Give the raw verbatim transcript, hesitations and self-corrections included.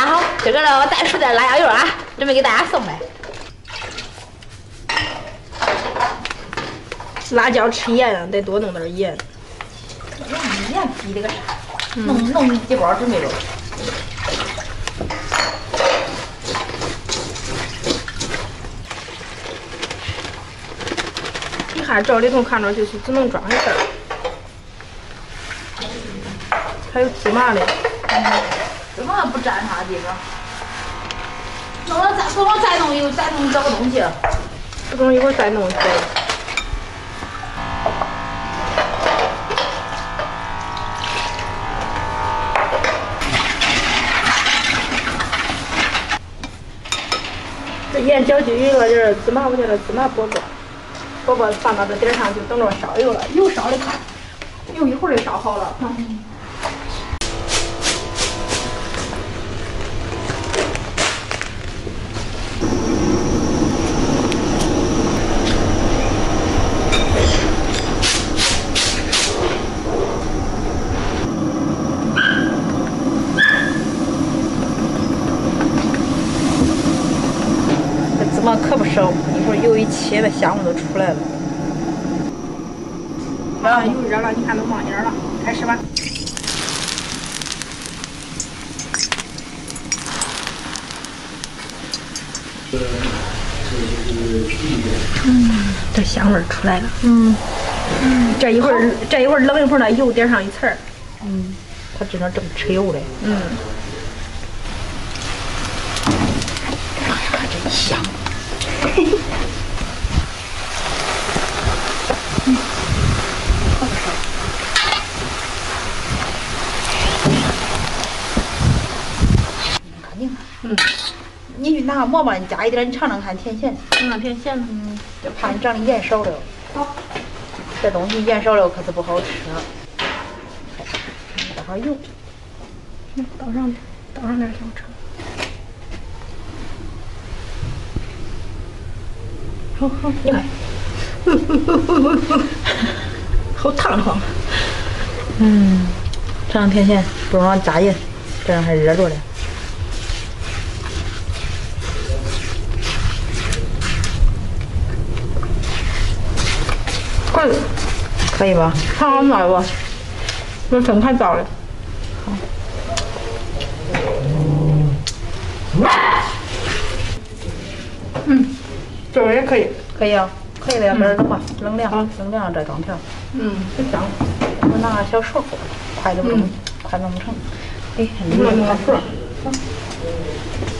拿好，这个呢，我带出点辣椒油啊，准备给大家送来。 辣椒吃盐得多弄点盐。 盐比这个啥？弄弄几包准备着。 你看这里头看着就是只能装一份儿，还有芝麻嘞。 嗯，芝麻不占啥地方。弄了再，等我再弄又再弄找个东西。 这种一会儿再弄一下。这盐搅均匀了，这芝麻我觉得芝麻剥剥，剥剥放到这底儿上，就等着烧油了。油烧的快，油一会儿就烧好了。嗯芝麻可不少，一会儿油一切，那香味都出来了。啊，油热了，你看都冒烟了，开始吧。嗯，这香味出来了。嗯嗯，这一会儿这一会儿冷一会儿，那油点上一层儿。 嗯，它这张正吃油嘞。 嗯。 哎呀，真香！嗯，好不少。肯定的。嗯。你拿个馍馍，你加一点，你尝尝看甜咸。 尝尝甜咸。 嗯，就怕你长的盐少了。好。这东西盐少了可是不好吃。倒上油。 嗯，倒上点，倒上点小肠。好好，你看，好烫烫。 嗯，尝尝甜咸，不让加盐，这样还热着嘞。 可以， 可以吧？ 尝好耐不？这真太糟了。 好。 嗯。这个也可以， 可以啊，可以的，要不然冷吧，冷凉，冷凉再装调。 嗯，真香。 我拿个小勺子，筷子不成，筷子不成。哎，你弄个勺。